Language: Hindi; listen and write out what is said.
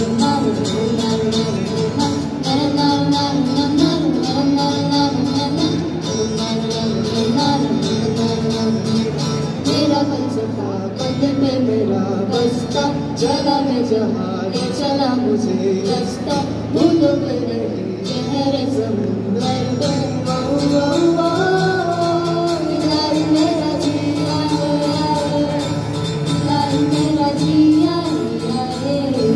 चला मैं जहाँ ले चला मुझे रास्ता भूलो पे नहीं गहरे समुंदर को लाल मेरा जिया लाल मेरा जिया